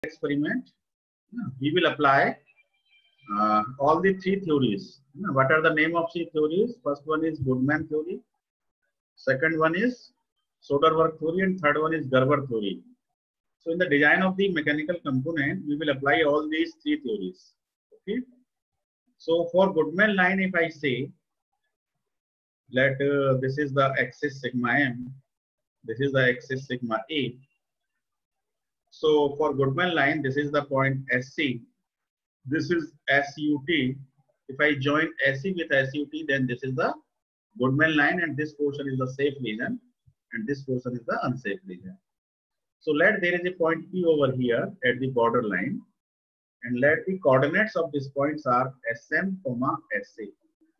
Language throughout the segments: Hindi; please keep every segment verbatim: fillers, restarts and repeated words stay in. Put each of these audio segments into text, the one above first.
experiment, we will apply uh, all the three theories. What are the name of three theories? First one is Goodman theory, second one is Soderberg theory, and third one is Gerber theory. So in the design of the mechanical component, we will apply all these three theories. Okay. So for Goodman line, if I say, let uh, this is the axis sigma m, this is the axis sigma a. So for Goodman line, this is the point S C, this is S U T. If I join S C with S U T, then this is the Goodman line, and this portion is the safe region, and this portion is the unsafe region. So let there is a point P over here at the border line, and let the coordinates of these points are S M, S A.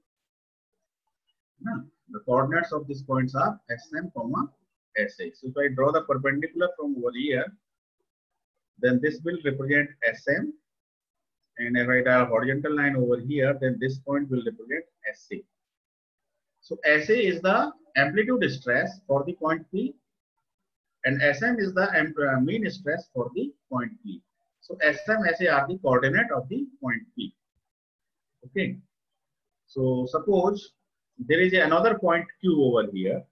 Now, the coordinates of these points are S M, S A. So if I draw the perpendicular from over here, then this will represent S M, and if I draw a horizontal line over here, then this point will represent S A. So S A is the amplitude stress for the point P, and S M is the mean stress for the point P. So S M, S A are the coordinate of the point P. Okay. So suppose there is another point Q over here.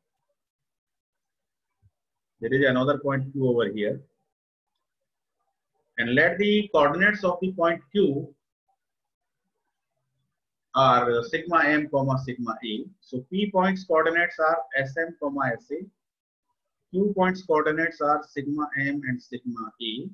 There is another point Q over here. And let the coordinates of the point Q are sigma m, sigma a. So P points coordinates are S M, S A. Q points coordinates are sigma m and sigma a.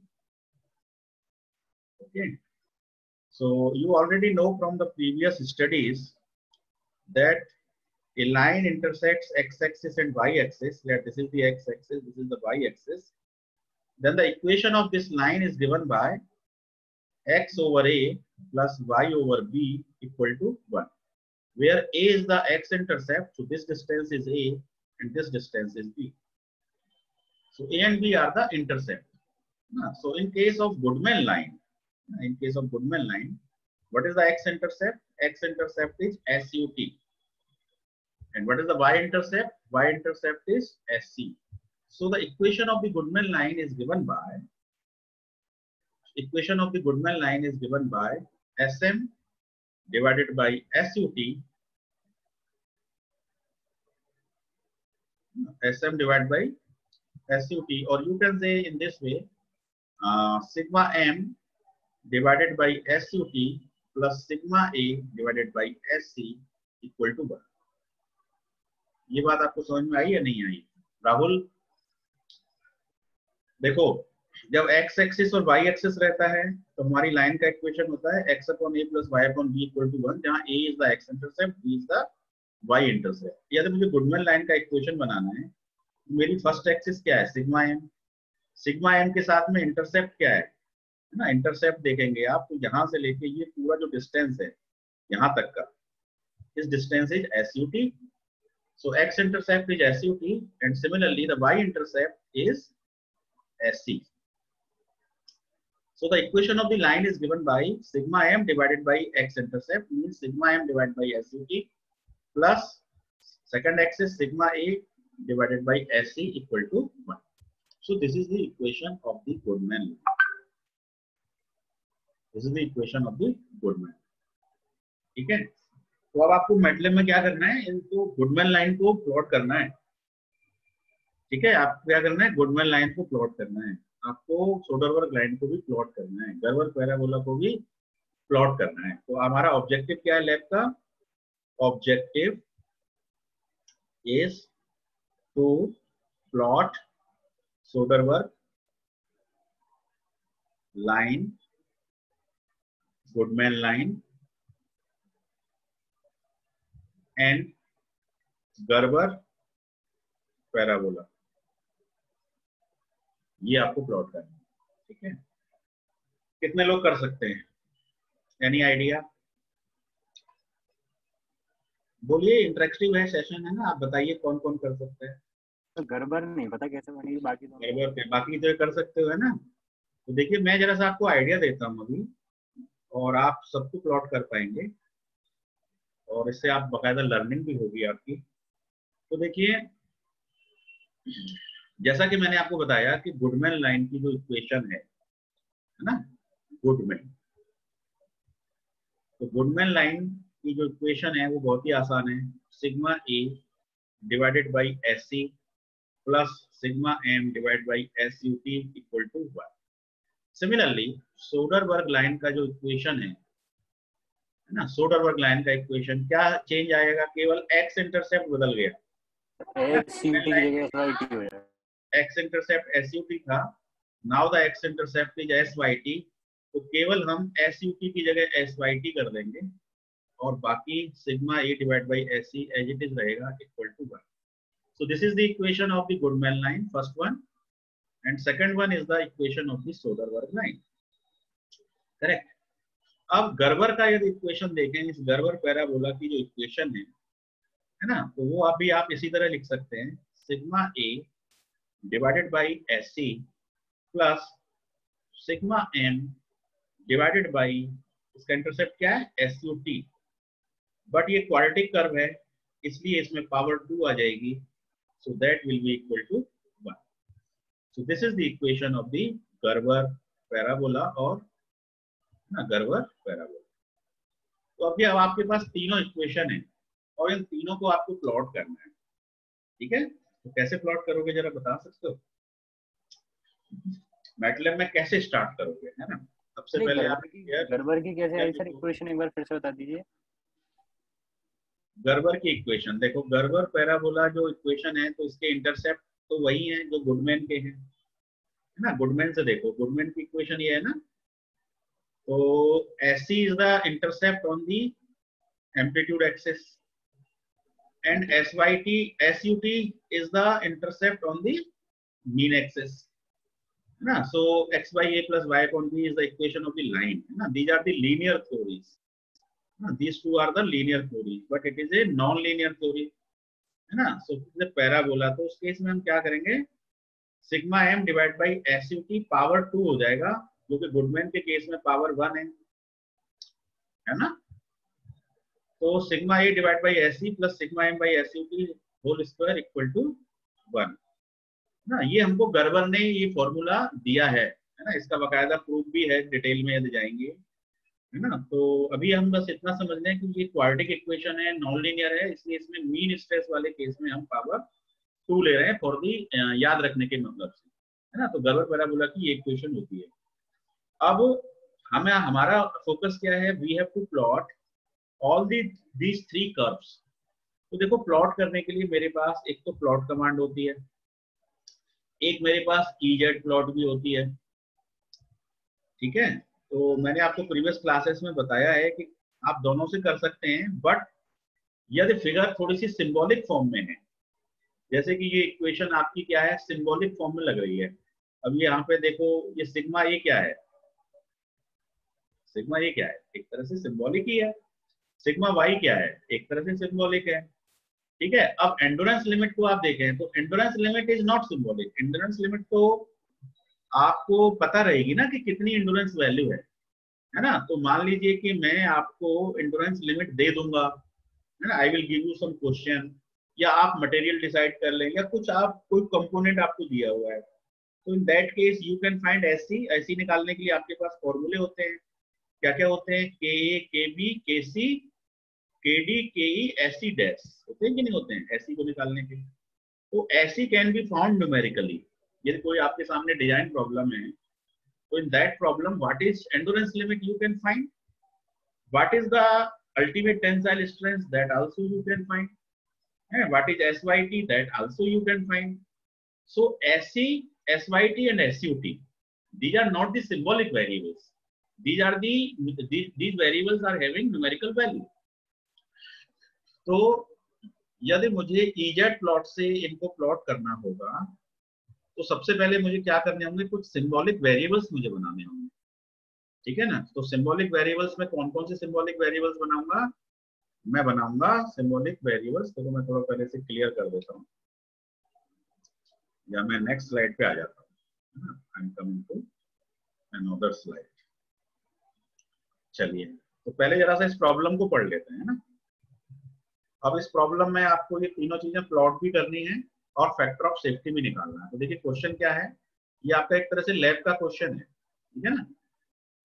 Okay. So you already know from the previous studies that a line intersects x-axis and y-axis. Let this is the x-axis, this is the y-axis. Then the equation of this line is given by x over a plus y over b equal to one, where a is the x-intercept, so this distance is a and this distance is b. So a and b are the intercept. So in case of Goodman line, in case of Goodman line, what is the x-intercept? X-intercept is S U T. And what is the y-intercept? Y-intercept is S C. So the equation of the Goodman line is given by, equation of the Goodman line is given by S M divided by S U T, S M divided by S U T, or you can say in this way, uh, sigma m divided by S U T plus sigma a divided by S C equal to one. ये बात आपको समझ में आई या नहीं आई? राहुल, देखो जब x एक्सिस और y एक्सिस रहता है तो हमारी लाइन का इक्वेशन होता है x upon a plus y upon b equal to one, जहां a is the x intercept, b is the y intercept. यदि मुझे गुडमैन लाइन का इक्वेशन बनाना है तो मेरी फर्स्ट एक्सिस क्या है? Sigma m. सिग्मा m के साथ में इंटरसेप्ट क्या है ना? इंटरसेप्ट देखेंगे आप तो यहां से लेके ये पूरा जो डिस्टेंस है यहां तक का, इस distance is S U T. So x intercept is S U T, and similarly the y intercept is S C. So the equation of the line is given by sigma m divided by x intercept, means sigma m divided by S U T plus second axis sigma a divided by S C equal to one. So this is the equation of the Goodman line. This is the equation of the Goodman. ठीक है. तो अब आपको मैटलैब में क्या करना है? इनको गुडमैन लाइन को प्लॉट करना है. ठीक है, आपको क्या करना है? गुडमैन लाइन को प्लॉट करना है. आपको सोडरबर्ग लाइन को भी प्लॉट करना है, गर्बर पैराबोला को भी प्लॉट करना है. तो हमारा ऑब्जेक्टिव क्या है लैब का? Objective is to plot Soderberg line, Goodman line and Gerber parabola. ये आपको प्लॉट करना है. ठीक है, कितने लोग कर सकते हैं? Any idea? बोलिए, इंटरेक्टिव है सेशन है ना, आप बताइए कौन कौन कर सकते हैं. तो गर्बर नहीं पता कैसे बनेगी, बाकी तो गर्बर पे बाकी तो कर सकते हो है ना. तो देखिए मैं जरा सा आपको आइडिया देता हूँ अभी, और आप सबको प्लॉट कर पाएंगे और इससे आप बाकायदा लर्निंग भी होगी आपकी. तो देखिए, जैसा कि मैंने आपको बताया कि गुडमैन लाइन की जो इक्वेशन है है ना, गुडमैन। तो गुडमैन लाइन की जो इक्वेशन है वो बहुत ही आसान है, sigma A divided by S C plus sigma M divide by S U T equal to one. Similarly Soderberg line का जो इक्वेशन है है ना, सोडरबर्ग लाइन का इक्वेशन क्या चेंज आएगा, केवल एक्स इंटरसेप्ट बदल गया, एक्स यू टी की जगह एस वाई टी हो जाएगा। X intercept S U T था, now the X intercept is S Y T, तो केवल हम एस यू टी की जगह एस वाई टी कर देंगे और बाकी sigma A divide by S C as it is रहेगा equal to one. So this is the equation of the Goodman line, first one, and second one is the equation of the Soderberg line. Correct. अब गर्बर का यदि इक्वेशन देखें, इस गर्बर पैराबोला की जो इक्वेशन है है ना, तो वो अभी आप इसी तरह लिख सकते हैं, sigma A divided by S C plus sigma M divided by, इसका इंटरसेप्ट क्या है, एस यू टी, बट ये क्वाड्रेटिक कर्व है इसलिए इसमें पावर टू आ जाएगी, so that will be equal to one. So this is the equation of the Gerber parabola or ना Gerber parabola. तो अभी अब आपके पास तीनों इक्वेशन है और इन तीनों को आपको प्लॉट करना है, ठीक है। तो कैसे प्लॉट करोगे जरा बता सकते हो, मैटलैब में कैसे स्टार्ट करोगे, है ना। सबसे पहले आप गर्बर की कैसे आई सर इक्वेशन, एक बार फिर से बता दीजिए। गर्बर की इक्वेशन देखो, गर्बर पैराबोला जो इक्वेशन है तो इसके इंटरसेप्ट तो वही है जो गुडमैन के हैं, है ना। गुडमैन से देखो, गुडमैन की इक्वेशन ये है ना, तो S C is the intercept on the amplitude axis and S Y T S U T is the intercept on the mean axis, है ना। So x by a plus y upon b is the equation of the line, है ना। These are the linear theories, these two are the linear theories but it is a non linear theory, है ना। so the parabola, तो उस केस में हम क्या करेंगे, sigma m divide by S U T power two हो जाएगा, जो कि गुडमैन के केस में पावर वन है, है ना। तो sigma a divide by S C plus sigma m by S U T whole square equal to one, ना। ये हमको गर्बर ने ये फॉर्मूला दिया है, है ना। इसका बकायदा प्रूफ भी है, डिटेल में यदि जाएंगे, है ना। तो अभी हम बस इतना समझ लें कि ये क्वाड्रेटिक इक्वेशन है, नॉन लीनियर है, इसलिए इसमें मीन स्ट्रेस वाले केस में हम पावर टू ले रहे हैं फॉर दी याद रखने के मतलब से, है ना। तो गर्बर पैराबोला की ये इक्वेशन होती है। अब हमें हमारा फोकस क्या है, we have to plot all the these three curves. तो देखो प्लॉट करने के लिए मेरे पास एक तो प्लॉट कमांड होती है, एक मेरे पास ईजेड प्लॉट भी होती है, ठीक है। तो मैंने आपको प्रीवियस क्लासेस में बताया है कि आप दोनों से कर सकते हैं, बट यदि फिगर थोड़ी सी सिंबॉलिक फॉर्म में है, जैसे कि ये इक्वेशन आपकी क्या है, सिंबॉलिक फॉर्म में लग रही है। अब यहाँ पे देखो, ये सिग्मा ए क्या है, सिग्मा ए क्या है, एक तरह से सिंबॉलिक ही है। सिग्मा वाई क्या है, एक तरह से सिंबॉलिक है, ठीक है। अब एंडोरेंस लिमिट को आप देखें तो endurance limit is not symbolic, endurance limit तो आपको पता रहेगी ना कि कितनी एंडोरेंस वैल्यू है, है ना। तो मान लीजिए कि मैं आपको एंडोरेंस लिमिट दे दूंगा, है ना, I will give you some question, या आप मटेरियल डिसाइड कर लें, या कुछ आप कोई कंपोनेंट आपको दिया हुआ है, तो in that case you can find SC. SC निकालने के लिए आपके पास फॉर्मूले होते हैं, क्या क्या होते हैं, के ए के बी के सी के डी के ई एस सी डैश, होते हैं कि नहीं होते हैं एससी को निकालने के। तो SC can be found numerically, यदि कोई आपके सामने डिजाइन प्रॉब्लम है, so in that problem what is endurance limit you can find, what is the ultimate tensile strength that also you can find, and what is S Y T that also you can find. So S C, S Y T and S U T, these are not the symbolic variables, these are the these, these variables are having numerical value. तो यदि मुझे E Z प्लॉट से इनको प्लॉट करना होगा तो सबसे पहले मुझे क्या करने होंगे, कुछ सिंबॉलिक वेरिएबल्स मुझे बनाने होंगे, ठीक है ना। तो सिंबॉलिक वेरिएबल्स में कौन कौन से सिंबॉलिक वेरिएबल्स बनाऊंगा, मैं बनाऊंगा सिंबॉलिक वेरिएबल्स, तो मैं थोड़ा पहले से क्लियर कर देता हूँ, या मैं नेक्स्ट स्लाइड पे आ जाता हूँ, I am coming to another slide. चलिए, तो पहले जरा सा इस प्रॉब्लम को पढ़ लेते हैं ना। अब इस प्रॉब्लम में आपको ये तीनों चीजें प्लॉट भी करनी है और फैक्टर ऑफ सेफ्टी भी निकालना है। तो देखिए क्वेश्चन क्या है, ये आपका एक तरह से लैब का क्वेश्चन है, ठीक है ना।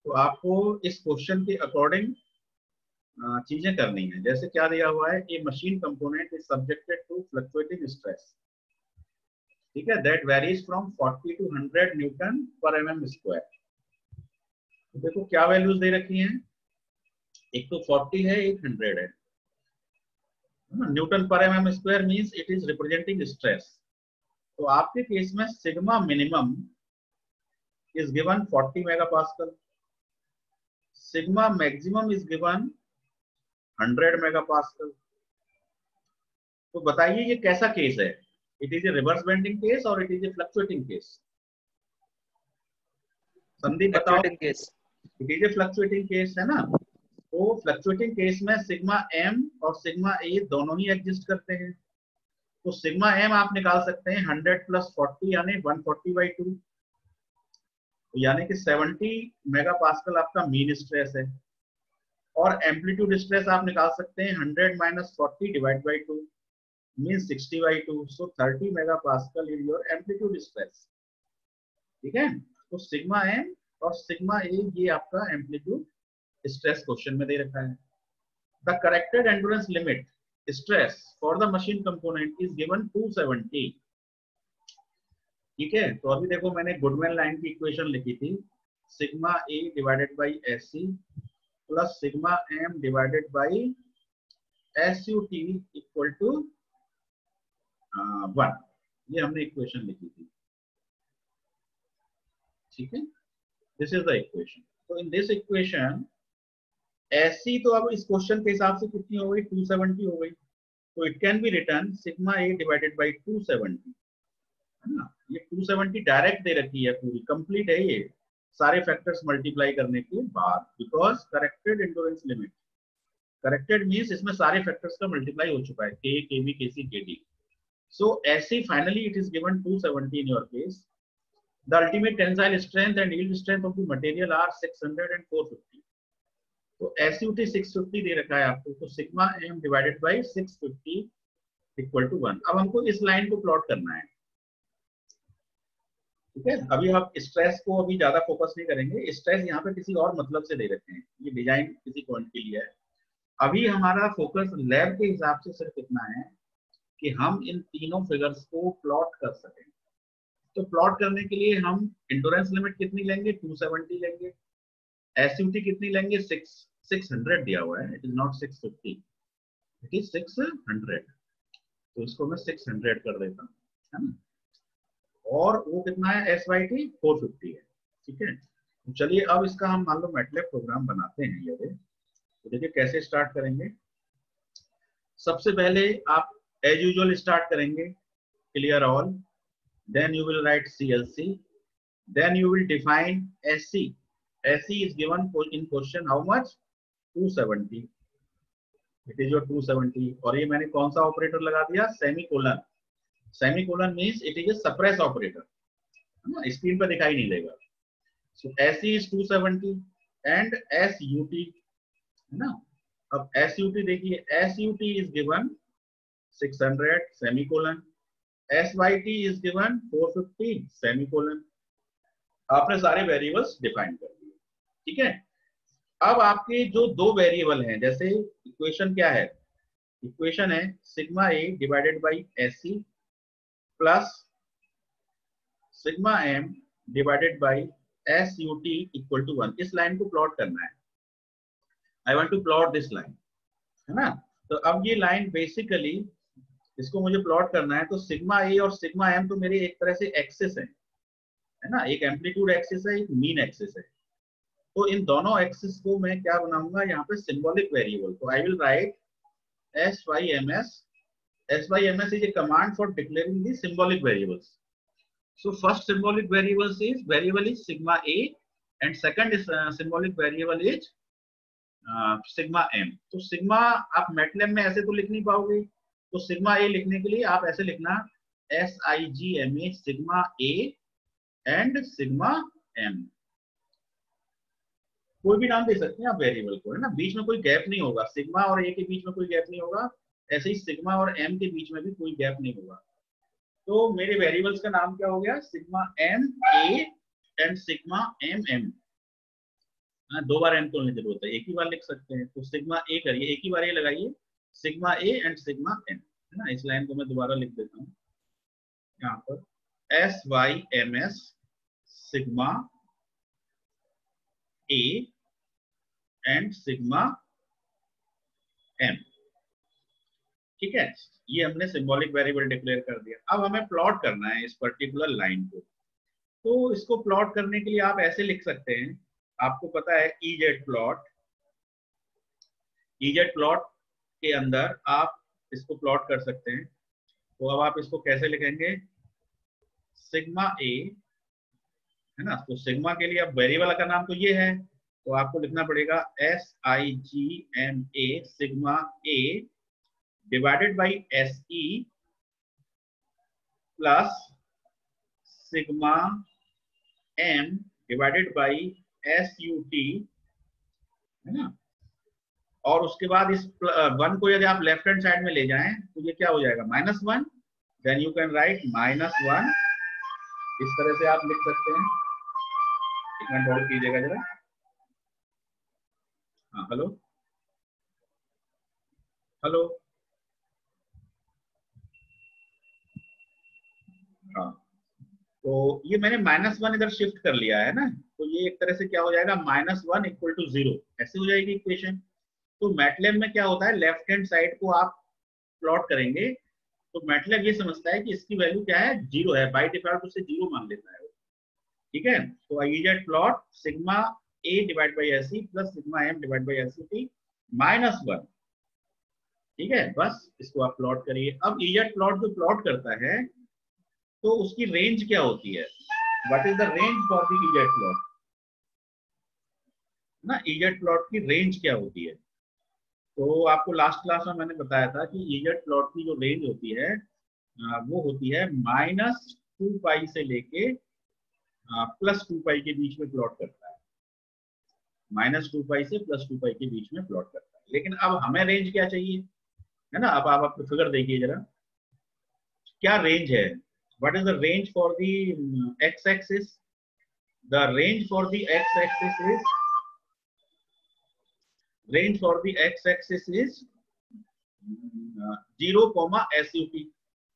तो आपको इस क्वेश्चन के अकॉर्डिंग चीजें करनी है। जैसे क्या दिया हुआ है, a machine component is subjected to fluctuating stress, ठीक है, that varies from forty to hundred newton per M M square. तो देखो क्या वैल्यूज दे रखी हैं, एक तो फोर्टी है, एक हंड्रेड है। Newton per M M square means it is representing stress. तो आपके केस में sigma minimum is given forty megapascal, sigma maximum is given hundred megapascal. तो बताइए ये कैसा केस है, it is a reverse bending case और it is a fluctuating case? Sandeep बताओ। Case. It is a fluctuating case है ना। तो फ्लक्चुएटिंग केस में सिग्मा एम और सिग्मा ए दोनों ही एग्जिस्ट करते हैं। तो सिग्मा एम आप निकाल सकते हैं हंड्रेड प्लस फोर्टी यानी वन फोर्टी बाई टू, यानी कि सेवेंटी मेगापास्कल आपका मीन स्ट्रेस है। और एम्पलीट्यूड स्ट्रेस आप निकाल सकते हैं hundred minus forty divide by two mean sixty by two, so thirty megapascal is your amplitude stress, ठीक है। तो सिग्मा एम और सिग्मा ए ये आपका एम्पलीट्यूड स्ट्रेस क्वेश्चन में दे रखा है। The corrected endurance limit stress for the machine component is given two seventy, ठीक है। तो अभी देखो मैंने गुडमैन लाइन की इक्वेशन लिखी थी, sigma A divided by S C plus sigma M divided by S U T equal to one, ये हमने इक्वेशन लिखी थी, ठीक है। This is the equation. तो इन दिस इक्वेशन एससी तो अब इस क्वेश्चन के हिसाब से कितनी हो गई, टू सेवेंटी हो गई। तो it can be written sigma A divided by two seventy, है ना। ये टू सेवेंटी डायरेक्ट दे रखी है, पूरी कंप्लीट है ये सारे फैक्टर्स मल्टीप्लाई करने के बाद, because corrected endurance limit, corrected means इसमें सारे फैक्टर्स का मल्टीप्लाई हो चुका है, K KB KC KD. So SC finally it is given two seventy in your case. The ultimate tensile strength and yield strength of the material are six hundred and four fifty. तो S U T six fifty दे रखा है आपको, तो sigma M divided by six fifty equal to one. अब हमको इस लाइन को प्लॉट करना है, ठीक है। अभी हम स्ट्रेस को अभी ज्यादा फोकस नहीं करेंगे, स्ट्रेस यहाँ पे किसी और मतलब से दे रखे हैं, ये डिजाइन किसी पॉइंट के लिए है। अभी हमारा फोकस लैब के हिसाब से सिर्फ इतना है कि हम इन तीनों फिगर्स को प्लॉट कर सकें। तो प्लॉट करने के लिए हम एंड्योरेंस लिमिट कितनी लेंगे, टू सेवेंटी लेंगे, एसयूटी कितनी लेंगे, सिक्स सिक्स हंड्रेड दिया हुआ है, it is not six fifty, it is six hundred. तो इसको मैं सिक्स हंड्रेड कर देता हूँ, है ना। और वो कितना है, S Y T four fifty है, ठीक है। तो चलिए अब इसका हम मान लो मैटलैब प्रोग्राम बनाते हैं। ये तो देखिए कैसे स्टार्ट करेंगे। सबसे पहले आप एज यूजुअल स्टार्ट करेंगे, clear all, then you will write C L C, then you will define S C. S C is given in question how much, two seventy, it is your two seventy. और ये मैंने कौन सा ऑपरेटर लगा दिया, semicolon. Semicolon means it is a suppress operator, है ना, स्क्रीन पर दिखाई नहीं देगा। सो S C is two seventy and S U T, है ना। अब S U T देखिए, S U T is given six hundred semicolon, S Y T is given four fifty semicolon. आपने सारे वेरिएबल्स डिफाइन कर दिए, ठीक है। अब आपके जो दो वेरिएबल हैं, जैसे इक्वेशन क्या है, इक्वेशन है sigma A divided by S C plus sigma M divided by S U T equal to one. इस लाइन को प्लॉट करना है, I want to plot this line, है ना। तो अब ये लाइन बेसिकली इसको मुझे प्लॉट करना है। तो सिग्मा ए और सिग्मा एम तो मेरे एक तरह से एक्सिस है, है ना, एक एम्पलीट्यूड एक्सिस है, एक मीन एक्सिस है। तो इन दोनों एक्सिस को मैं क्या बनाऊंगा, यहाँ पे सिंबॉलिक वेरिएबल। तो I will write S Y M S. S Y M S is a command for declaring the symbolic variables. So first symbolic variables is variable is sigma a and second symbolic variable is sigma m. तो सिग्मा आप मैटलैब में ऐसे तो लिख नहीं पाओगे, तो सिग्मा ए लिखने के लिए आप ऐसे लिखना, S I G M A sigma a and sigma m. कोई भी नाम दे सकते हैं आप वेरिएबल को, है ना, बीच में कोई गैप नहीं होगा, सिग्मा और ए के बीच में कोई गैप नहीं होगा, ऐसे ही सिग्मा और एम के बीच में भी कोई गैप नहीं होगा। तो मेरे वेरिएबल्स का नाम क्या हो गया, sigma m a and sigma m m. हाँ, दो बार एन को लेने की जरूरत है, एक ही बार लिख सकते हैं। तो सिग्मा ए करिए, एक ही बार ये लगाइए, sigma a and sigma n, है ना। इस लाइन को मैं दोबारा लिख देता हूँ यहाँ पर, S Y M S sigma a and sigma m, ठीक है। ये हमने सिंबॉलिक वेरिएबल डिक्लेयर कर दिया। अब हमें प्लॉट करना है इस पर्टिकुलर लाइन को। तो इसको प्लॉट करने के लिए आप ऐसे लिख सकते हैं, आपको पता है E Z plot, E Z plot के अंदर आप इसको प्लॉट कर सकते हैं। तो अब आप इसको कैसे लिखेंगे, सिग्मा ए, है ना। तो सिग्मा के लिए अब वेरिएबल का नाम तो ये है, तो आपको लिखना पड़ेगा S I G M A sigma A divided by S E plus sigma M divided by S U T, है ना। और उसके बाद इस वन को यदि आप लेफ्ट हैंड साइड में ले जाएं तो ये क्या हो जाएगा, minus one, then you can write minus one, इस तरह से आप लिख सकते हैं। एक मिनट होल्ड कीजिएगा जरा। हाँ हेलो हेलो, हाँ, तो ये मैंने माइनस वन इधर शिफ्ट कर लिया है ना, तो ये एक तरह से क्या हो जाएगा, minus one equal to zero, ऐसे हो जाएगी इक्वेशन। तो मैटलैब में क्या होता है, लेफ्ट हैंड साइड को आप प्लॉट करेंगे तो मैटलैब ये समझता है कि इसकी वैल्यू क्या है, जीरो है, बाय डिफॉल्ट उसे जीरो मान लेता है, ठीक है। तो E Z plot sigma A divide by S E plus sigma M divide by S T minus one, ठीक है। बस इसको आप प्लॉट करिए। अब ई जेड प्लॉट जो प्लॉट करता है तो उसकी रेंज क्या होती है, what is the range for the E Z plot, ना। ई जेड प्लॉट की रेंज क्या होती है, तो आपको लास्ट क्लास में मैंने बताया था कि ई जेड प्लॉट की जो रेंज होती है वो होती है माइनस टू पाई से लेके प्लस टू पाई के बीच में प्लॉट करता है, माइनस टू पाई से प्लस टू पाई के बीच में प्लॉट करता है। लेकिन अब हमें रेंज क्या चाहिए, है ना। अब आप आपको फिगर देखिए जरा, क्या रेंज है, what is the range for the X axis, the range for the X axis is range for the x axis is zero comma S U T.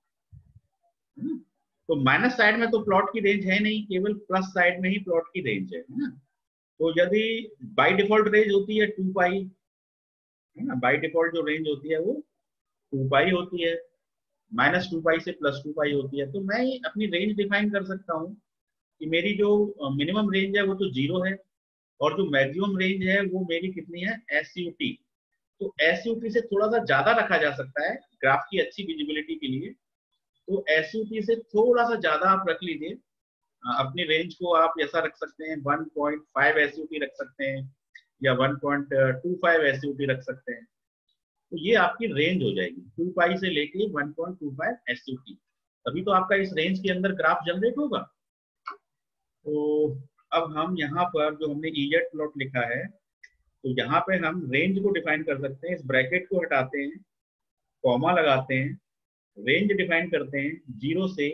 तो माइनस साइड में तो प्लॉट की रेंज है नहीं, केवल प्लस साइड में ही प्लॉट की रेंज है, है ना। तो यदि बाय डिफॉल्ट रेंज होती है टू पाई, है ना, बाय डिफॉल्ट जो रेंज होती है वो टू पाई होती है, माइनस टू पाई से प्लस टू पाई होती है। तो मैं अपनी रेंज डिफाइन कर सकता हूँ कि मेरी जो मिनिमम रेंज है वो तो जीरो है, और जो मैक्सिमम रेंज है वो मेरी कितनी है, एस यू टी। तो एस यू टी से थोड़ा सा ज्यादा रखा जा सकता है ग्राफ की अच्छी विजिबिलिटी के लिए, तो एस यू टी से थोड़ा सा ज्यादा आप रख लीजिए। अपनी रेंज को आप ऐसा रख सकते हैं, one point five S U T रख सकते हैं या one point two five S U T रख सकते हैं। तो ये आपकी रेंज हो जाएगी टू पाई से लेके one point two five S U T, तभी तो आपका इस रेंज के अंदर ग्राफ जनरेट होगा। तो अब हम यहाँ पर जो हमने ई जेड प्लॉट लिखा है, तो यहाँ पे हम रेंज को डिफाइन कर सकते हैं। इस ब्रैकेट को हटाते हैं, कॉमा लगाते हैं, रेंज डिफाइन करते हैं जीरो से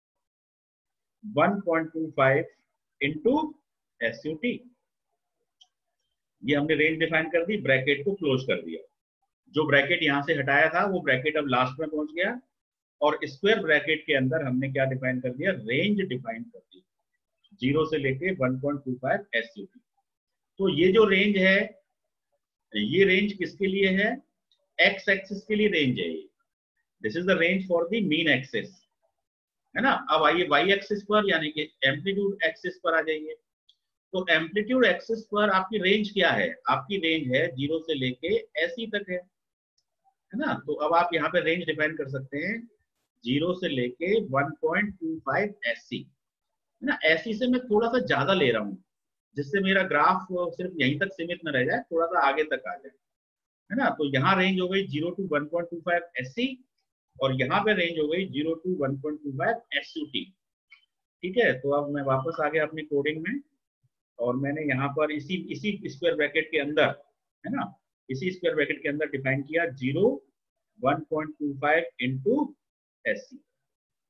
one point two five into S U T. ये हमने रेंज डिफाइन कर दी, ब्रैकेट को क्लोज कर दिया। जो ब्रैकेट यहाँ से हटाया था वो ब्रैकेट अब लास्ट में पहुंच गया, और स्क्वायर ब्रैकेट के अंदर हमने क्या डिफाइन कर दिया, रेंज डिफाइन कर दी जीरो से लेके one point two five S U T. तो ये जो रेंज है, ये रेंज किसके लिए है, एक्स एक्सिस के लिए रेंज है ये। This is the range for the mean axis, है ना। अब आइए वाई एक्सिस पर यानी कि एम्पलीट्यूड एक्सिस पर आ जाइए। तो एम्पलीट्यूड एक्सिस पर आपकी रेंज क्या है, आपकी रेंज है जीरो से लेके एसी तक है, है ना। तो अब आप यहाँ पे रेंज डिफाइन कर सकते हैं जीरो से लेके one point two five SC, है ना। एसी से मैं थोड़ा सा ज्यादा ले रहा हूँ जिससे मेरा ग्राफ सिर्फ यहीं तक सीमित न रह जाए, थोड़ा सा आगे तक आ जाए, है ना। तो यहाँ रेंज हो गई zero to one point two five SC, और यहाँ पे रेंज हो गई zero to one point two five SUT, ठीक है। तो अब मैं वापस आ गया अपनी कोडिंग में, और मैंने यहाँ पर इसी इसी स्क्वायर ब्रैकेट के अंदर, है ना, इसी स्क्वायर ब्रैकेट के अंदर डिफाइन किया zero one point two five into SC.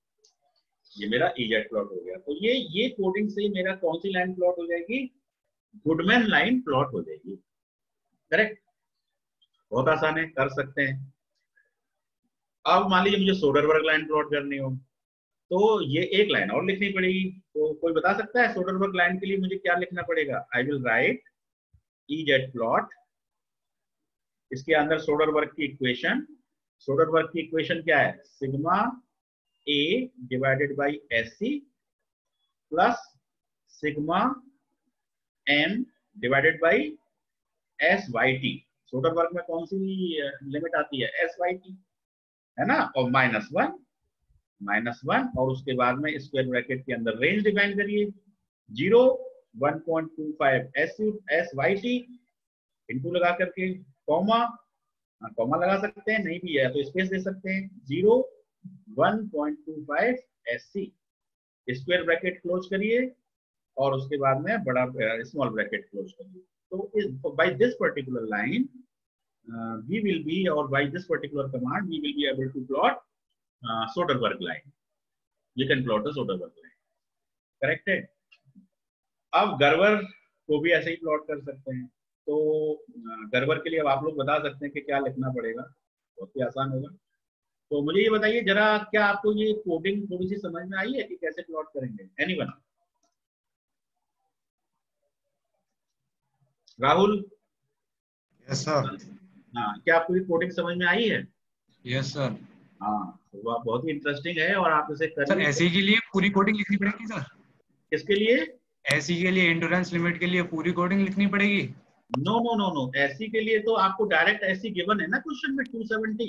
ये मेरा ई जेड प्लॉट हो गया। तो ये ये कोडिंग से मेरा कौन सी लाइन प्लॉट हो जाएगी, गुडमैन लाइन प्लॉट हो जाएगी। करेक्ट, बहुत आसान है, कर सकते हैं। अब मान लीजिए मुझे सोडरबर्ग लाइन प्लॉट करनी हो, तो ये एक लाइन और लिखनी पड़ेगी। तो कोई बता सकता है सोडरबर्ग लाइन के लिए मुझे क्या लिखना पड़ेगा? I will write E Z plot, इसके अंदर सोडरबर्ग की इक्वेशन, सोडरबर्ग की इक्वेशन क्या है? Sigma A divided by S C plus sigma M divided by S Y T. Soderberg में कौन सी लिमिट आती है? एस वाई टी, है ना, और माइनस वन माइनस वन, और उसके बाद में स्क्वायर ब्रैकेट के अंदर रेंज डिफाइन करिए, zero one point two five S S Y T into लगा करके कॉमा, कॉमा लगा सकते हैं, नहीं भी है तो स्पेस दे सकते हैं, zero one point two five S C, square bracket close करिए और उसके बाद में बड़ा स्मॉल ब्रैकेट क्लोज करिए। तो इस by this particular line we will be, और by this particular command we will be able to plot Soderberg line. We can plot a Soderberg line. Correct है। अब गर्वर को भी ऐसे ही प्लॉट कर सकते हैं। तो गर्वर के लिए अब आप लोग बता सकते हैं कि क्या लिखना पड़ेगा, बहुत ही आसान होगा। तो मुझे ये बताइए जरा, क्या आपको ये कोडिंग थोड़ी सी समझ में आई है कि कैसे प्लॉट करेंगे? एनीवन? राहुल? Yes sir. हाँ, क्या आपको ये कोडिंग समझ में आई है? Yes sir. हाँ, तो वो बहुत ही इंटरेस्टिंग है और आप इसे सर करिए। एसी के लिए पूरी कोडिंग लिखनी पड़ेगी सर? किसके लिए? एसी के लिए, एंडोरेंस लिमिट के लिए पूरी कोडिंग लिखनी पड़ेगी? No no no no, AC के लिए तो आपको डायरेक्ट एसी गिवन है ना क्वेश्चन में, two seventy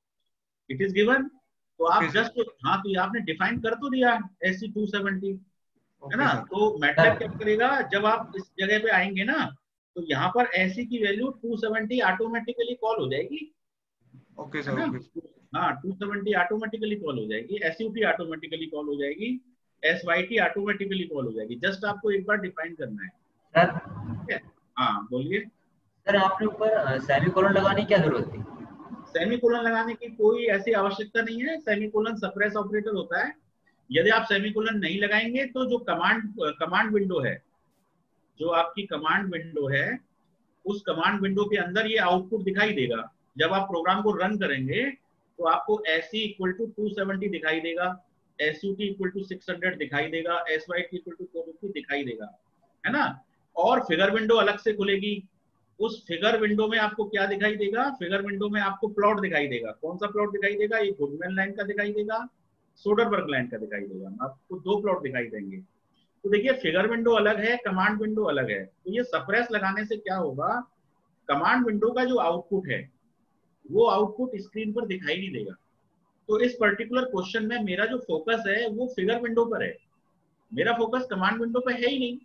it is given. तो आप जस्ट, हाँ तो आपने डिफाइन कर तो दिया एसी टू सेवेंटी, है ना। तो मैटलैब क्या करेगा, जब आप इस जगह पे आएंगे ना, तो यहाँ पर एसी की value two seventy automatically call हो जाएगी। ओके है सर। ना, ओके। हाँ टू सेवेंटी ऑटोमेटिकली कॉल हो जाएगी, एसयूटी ऑटोमेटिकली कॉल हो जाएगी, एसवाईटी ऑटोमेटिकली कॉल हो जाएगी। जस्ट आपको एक बार डिफाइन करना है। सर ठीक है, हाँ बोलिए। सर आपने ऊपर सेमीकोलन लगाने की क्या जरूरत थी? सेमीकोलन लगाने की कोई ऐसी आवश्यकता नहीं है। सेमीकोलन सप्रेस ऑपरेटर होता है। यदि आप सेमीकोलन नहीं लगाएंगे तो जो कमांड कमांड विंडो है, जो आपकी कमांड विंडो है, उस कमांड विंडो के अंदर ये आउटपुट दिखाई देगा। जब आप प्रोग्राम को रन करेंगे तो आपको SC equal to two seventy दिखाई देगा, SUT equal to six hundred दिखाई देगा, SYT equal to four fifty दिखाई देगा, है ना। और फिगर विंडो अलग से खुलेगी। उस फिगर विंडो में आपको क्या दिखाई देगा? फिगर विंडो में आपको प्लॉट दिखाई देगा। कौन सा प्लॉट दिखाई देगा? ये गुडमैन लाइन का दिखाई देगा, सोडरबर्ग लाइन का दिखाई देगा। आपको दो प्लॉट दिखाई देंगे। तो देखिए फिगर विंडो अलग है, कमांड विंडो अलग है। तो ये सप्रेस लगाने से क्या होगा, कमांड विंडो का जो आउटपुट है वो आउटपुट स्क्रीन पर दिखाई नहीं देगा। तो इस पर्टिकुलर क्वेश्चन में मेरा जो फोकस है वो फिगर विंडो पर है, मेरा फोकस कमांड विंडो पे है ही नहीं,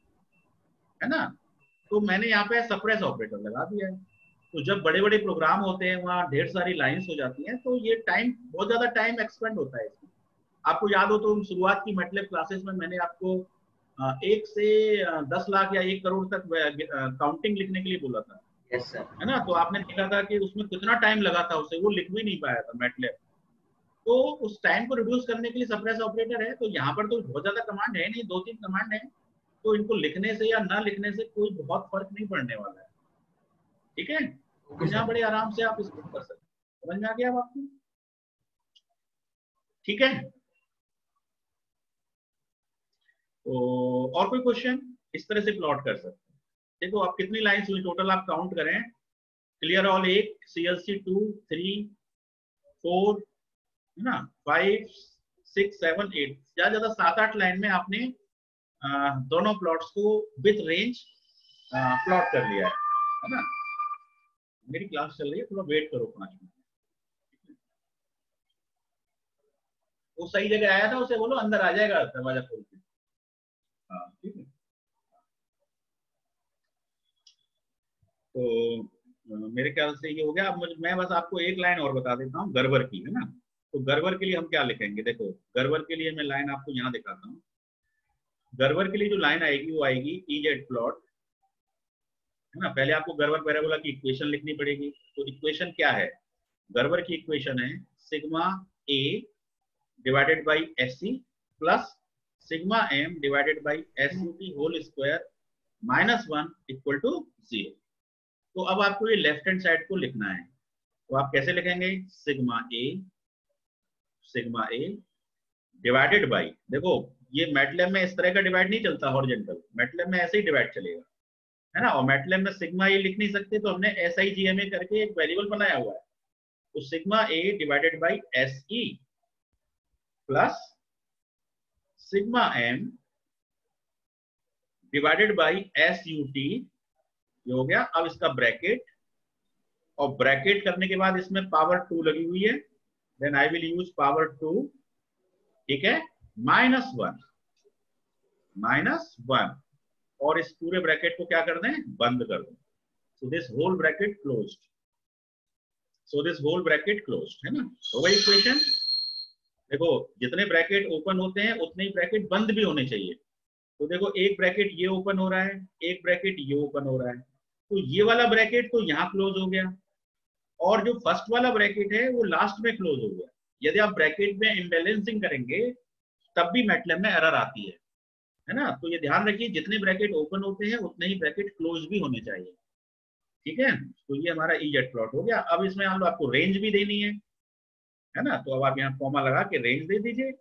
है ना। तो मैंने यहाँ पे सप्रेस ऑपरेटर लगा दिया है। तो जब बड़े बड़े प्रोग्राम होते हैं वहाँ ढेर सारी लाइंस हो जाती हैं, तो ये टाइम बहुत ज्यादा टाइम एक्सपेंड होता है इसमें। आपको याद हो तो शुरुआत की मैटलैब क्लासेस में मैंने आपको एक से दस लाख या एक करोड़ तक काउंटिंग लिखने के लिए बोला था। Yes sir. है ना, तो आपने देखा था कि उसमें कितना टाइम लगा था, उसे वो लिख भी नहीं पाया था मैटलैब। तो उस टाइम को रिड्यूस करने के लिए सप्रेस ऑपरेटर है। तो यहाँ पर तो बहुत ज्यादा कमांड है नहीं, दो तीन कमांड है, तो इनको लिखने से या ना लिखने से कोई बहुत फर्क नहीं पड़ने वाला है। ठीक है, तो यहाँ बड़े आराम से आप इसको कर सकते हैं। समझ में आ गया अब आपको? ठीक है, तो और कोई क्वेश्चन? इस तरह से प्लॉट कर सकते हैं। देखो आप कितनी लाइन्स हुई टोटल, आप काउंट करें। क्लियर ऑल एक, सीएलसी टू, थ्री, फोर, है ना, फाइव, सिक्स, सेवन, एट, ज्यादा ज्यादा सात आठ लाइन में आपने आ, दोनों प्लॉट्स को विथ रेंज प्लॉट कर लिया है, है ना। मेरी क्लास चल रही है, थोड़ा वेट करो पांच मिनट। वो सही जगह आया था, उसे बोलो अंदर आ जाएगा दरवाजा खोल के। हाँ ठीक है। तो मेरे ख्याल से ये हो गया। अब मैं बस आपको एक लाइन और बता देता हूँ गर्वर की, है ना। तो गर्वर के लिए हम क्या लिखेंगे? देखो गर्वर के लिए मैं लाइन आपको यहाँ दिखाता हूँ। गर्वर के लिए जो लाइन आएगी वो आएगी ई जेड प्लॉट, है ना। पहले आपको गर्वर पैराबोला की इक्वेशन लिखनी पड़ेगी। तो इक्वेशन क्या है? गर्वर की इक्वेशन है sigma A divided by S C plus sigma M divided by S U T whole square minus one equal to zero. तो अब आपको ये लेफ्ट हैंड साइड को लिखना है, तो आप कैसे लिखेंगे, sigma A sigma A divided by, देखो ये मैटलैब में इस तरह का डिवाइड नहीं चलता हॉरिजॉन्टल, मैटलैब में ऐसे ही डिवाइड चलेगा, है ना। और मैटलैब में सिग्मा ए लिख नहीं सकते, तो हमने एस आई जी एम ए करके एक वेरिएबल बनाया हुआ है, तो sigma A divided by S E plus sigma M divided by S U T, ये हो गया। अब इसका ब्रैकेट, और ब्रैकेट करने के बाद इसमें पावर टू लगी हुई है, then I will use power two, ठीक है, माइनस वन माइनस वन, और इस पूरे ब्रैकेट को क्या कर दें, बंद कर दें। So this whole bracket closed, so this whole bracket closed, है ना। हो गई इक्वेशन। देखो जितने ब्रैकेट ओपन होते हैं उतने ही ब्रैकेट बंद भी होने चाहिए। तो देखो एक ब्रैकेट ये ओपन हो रहा है, एक ब्रैकेट ये ओपन हो रहा है, तो ये वाला ब्रैकेट तो यहाँ क्लोज हो गया, और जो फर्स्ट वाला ब्रैकेट है वो लास्ट में क्लोज हो गया। यदि आप ब्रैकेट में इम्बैलेंसिंग करेंगे तब भी मैटलैब में एरर आती है, है ना। तो ये ध्यान रखिए, जितने ब्रैकेट ओपन होते हैं उतने ही ब्रैकेट क्लोज भी होने चाहिए, ठीक है। तो ये हमारा ईजेड प्लॉट हो गया। अब इसमें हम आपको रेंज भी देनी है, है ना। तो अब आप यहाँ कॉमा लगा के रेंज दे दीजिए,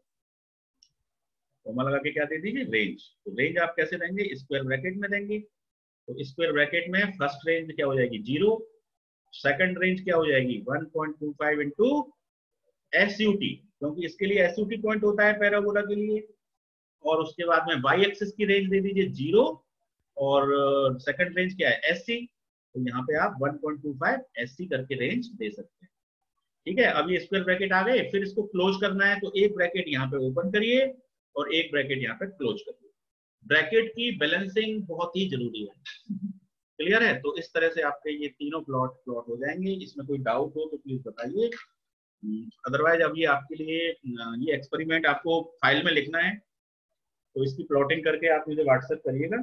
कॉमा लगा के क्या दे दीजिए, रेंज। तो रेंज आप कैसे देंगे, स्क्वायर ब्रैकेट में देंगे। तो स्क्वायर ब्रैकेट में फर्स्ट रेंज क्या हो जाएगी, जीरो, सेकंड रेंज क्या हो जाएगी, one point two five into S U T, क्योंकि इसके लिए एस यू टी पॉइंट होता है पैराबोला के लिए। और उसके बाद में वाई एक्सिस की रेंज दे दीजिए जीरो, और सेकंड रेंज क्या है, एस सी। तो यहाँ पे आप one point two five S C करके रेंज दे सकते हैं, ठीक है। अब ये स्क्वायर ब्रैकेट आ गए, फिर इसको क्लोज करना है, तो एक ब्रैकेट यहाँ पे ओपन करिए और एक ब्रैकेट यहाँ पे क्लोज करिए। ब्रैकेट की बैलेंसिंग बहुत ही जरूरी है, क्लियर है। तो इस तरह से आपके ये तीनों प्लॉट प्लॉट हो जाएंगे। इसमें कोई डाउट हो तो प्लीज बताइए, अदरवाइज अब ये आपके लिए ये एक्सपेरिमेंट आपको फाइल में लिखना है, तो इसकी प्लॉटिंग करके आप मुझे व्हाट्सएप करिएगा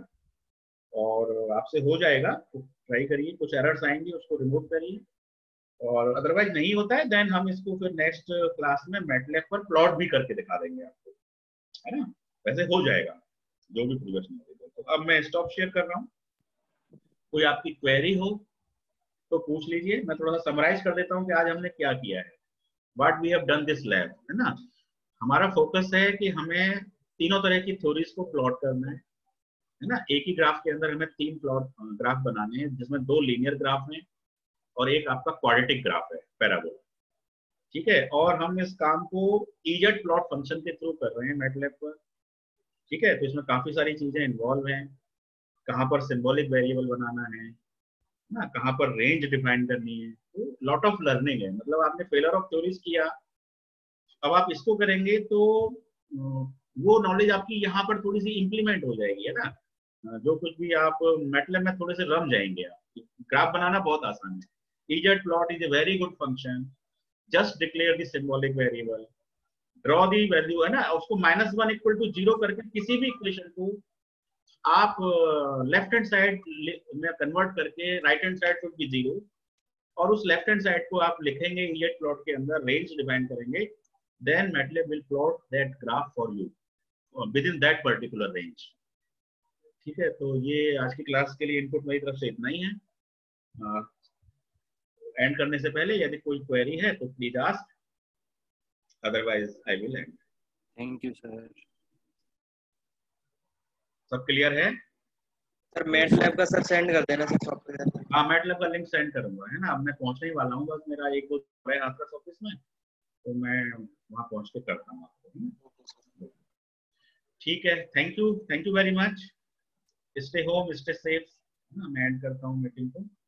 और आपसे हो जाएगा। तो ट्राई करिए, कुछ एरर्स आएंगे उसको रिमूव करिए, और अदरवाइज नहीं होता है देन हम इसको फिर नेक्स्ट क्लास में मैटलैब पर प्लॉट भी करके दिखा देंगे आपको, है ना। वैसे हो जाएगा जो भी प्रीवियस नॉलेज है। तो अब मैं स्टॉप शेयर कर रहा हूँ, कोई आपकी क्वेरी हो तो पूछ लीजिए। मैं थोड़ा सा समराइज कर देता हूँ कि आज हमने क्या किया है, what we have done this lab, है ना। हमारा फोकस है कि हमें तीनों तरह की थ्योरीज को प्लॉट करना है, है ना। एक ही ग्राफ के अंदर हमें तीन प्लॉट ग्राफ बनाने हैं, जिसमें दो लीनियर ग्राफ हैं और एक आपका क्वाड्रेटिक ग्राफ है, पैराबोला, ठीक है। और हम इस काम को ईजेड प्लॉट फंक्शन के थ्रू कर रहे हैं मैटलैब पर, ठीक है। तो इसमें काफी सारी चीजें इन्वॉल्व हैं, कहाँ पर सिंबॉलिक वेरिएबल बनाना है ना, कहाँ पर रेंज डिफाइन करनी है, तो लॉट ऑफ लर्निंग है। मतलब आपने फेलर ऑफ थ्योरीज किया, अब आप इसको करेंगे तो वो नॉलेज आपकी यहाँ पर थोड़ी सी इंप्लीमेंट हो जाएगी, है ना। जो कुछ भी आप मैटलैब में थोड़े से रम जाएंगे आप। ग्राफ बनाना बहुत आसान है, EZ plot is a very good function, just declare the symbolic variable, draw the value, है ना। उसको minus one equal to zero करके किसी भी इक्वेशन को आप लेफ्ट हैंड साइड में कन्वर्ट करके right hand side should be zero, और उस लेफ्ट हैंड साइड को आप लिखेंगे ईजेड प्लॉट के अंदर, रेंज डिफाइन करेंगे, then MATLAB will plot that graph for you within that particular range, ठीक है। तो ये आज की क्लास के लिए इनपुट मेरी तरफ से इतना ही है। एंड करने से पहले यदि कोई क्वेरी है तो please ask, otherwise I will end. Thank you sir. सब क्लियर है? सर मैटलैब का सर सेंड कर देना सर सॉफ्टवेयर। हाँ, मैटलैब का लिंक सेंड करूंगा, है ना। अब मैं पहुंचने ही वाला हूँ, बस मेरा एक दो है आपका ऑफिस में, तो मैं वहाँ पहुंच के करता हूँ आपको, ठीक है। Thank you, thank you very much. Stay home, stay safe, मैं एंड करता हूँ मीटिंग को।